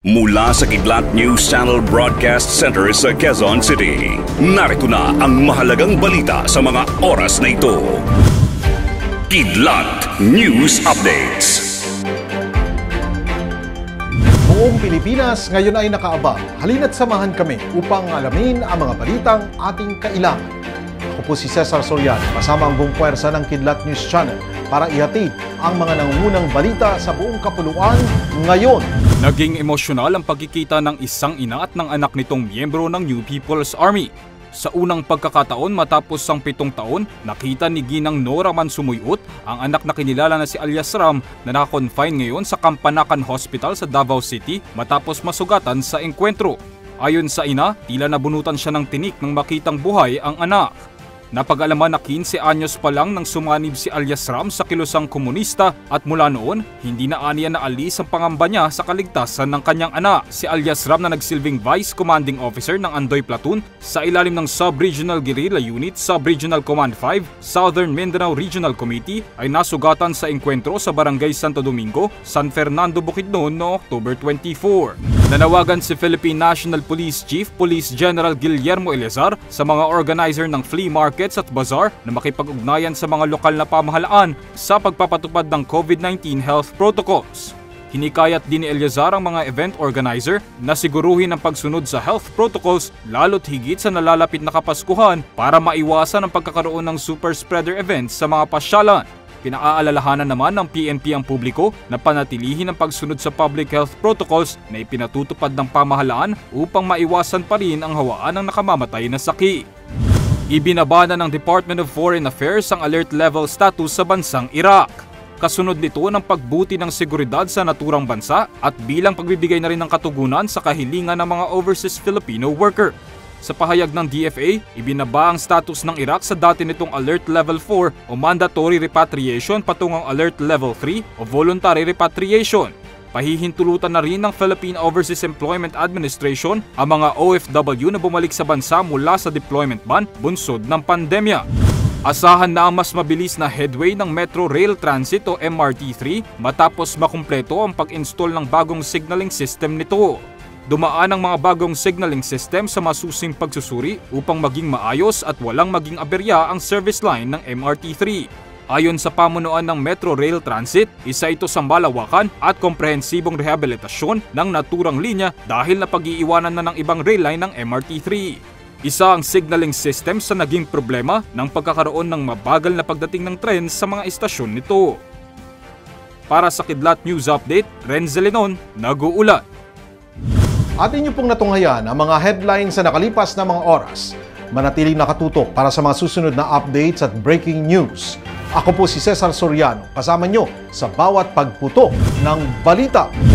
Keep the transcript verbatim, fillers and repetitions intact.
Mula sa Kidlat News Channel Broadcast Center sa Quezon City, narito na ang mahalagang balita sa mga oras na ito. Kidlat News Updates. Buong Pilipinas ngayon ay nakaabang. Halina't samahan kami upang alamin ang mga balitang ating kailangan. Ako po si Cesar Soriano, kasama ang buong puwersa ng Kidlat News Channel para ihatid ang mga nangungunang balita sa buong kapuluan ngayon. Naging emosyonal ang pagkikita ng isang ina at ng anak nitong miyembro ng New People's Army. Sa unang pagkakataon matapos ang pitong taon, nakita ni Ginang Nora Mansumuyot ang anak na kinilala na si Alias Ram na naka-confine ngayon sa Kampanakan Hospital sa Davao City matapos masugatan sa engkwentro. Ayon sa ina, tila nabunutan siya ng tinik nang makitang buhay ang anak. Napag-alaman na quince anyos pa lang nang sumanib si Alias Ram sa kilusang komunista at mula noon, hindi na aniya naalis ang pangamba niya sa kaligtasan ng kanyang anak. Si Alias Ram na nagsilbing Vice Commanding Officer ng Andoy Platoon sa ilalim ng Sub-Regional Guerrilla Unit, Sub-Regional Command five, Southern Mindanao Regional Committee ay nasugatan sa engkwentro sa Barangay Santo Domingo, San Fernando, Bukidnon noong October twenty-four. Nanawagan si Philippine National Police Chief Police General Guillermo Eleazar sa mga organizer ng flea markets at bazaar na makipag-ugnayan sa mga lokal na pamahalaan sa pagpapatupad ng COVID nineteen health protocols. Hinikayat din ni Eleazar ang mga event organizer na siguruhin ang pagsunod sa health protocols lalo't higit sa nalalapit na Kapaskuhan para maiwasan ang pagkakaroon ng super spreader events sa mga pasyalan. Pinakaalalahanan naman ng P N P ang publiko na panatilihin ang pagsunod sa public health protocols na ipinatutupad ng pamahalaan upang maiwasan pa rin ang hawaan ng nakamamatay na sakit. Ibinabana ng Department of Foreign Affairs ang alert level status sa bansang Iraq. Kasunod nito ng pagbuti ng seguridad sa naturang bansa at bilang pagbibigay na rin ng katugunan sa kahilingan ng mga overseas Filipino worker. Sa pahayag ng D F A, ibinaba ang status ng Iraq sa dati nitong Alert Level four o Mandatory Repatriation patungong Alert Level three o Voluntary Repatriation. Pahihintulutan na rin ng Philippine Overseas Employment Administration ang mga O F W na bumalik sa bansa mula sa deployment ban bunsod ng pandemya. Asahan na ang mas mabilis na headway ng Metro Rail Transit o M R T three matapos makumpleto ang pag-install ng bagong signaling system nito. Dumaan ang mga bagong signaling system sa masusing pagsusuri upang maging maayos at walang maging aberya ang service line ng M R T three. Ayon sa pamunuan ng Metro Rail Transit, isa ito sa malawakan at komprehensibong rehabilitasyon ng naturang linya dahil napag-iiwanan na ng ibang rail line ng M R T three. Isa ang signaling system sa naging problema ng pagkakaroon ng mabagal na pagdating ng tren sa mga istasyon nito. Para sa Kidlat News Update, Renzel Lenon, nag-uulat. At inyo pong natunghayan ang mga headlines sa nakalipas na mga oras. Manatiling nakatutok para sa mga susunod na updates at breaking news. Ako po si Cesar Soriano, kasama nyo sa bawat pagputok ng balita.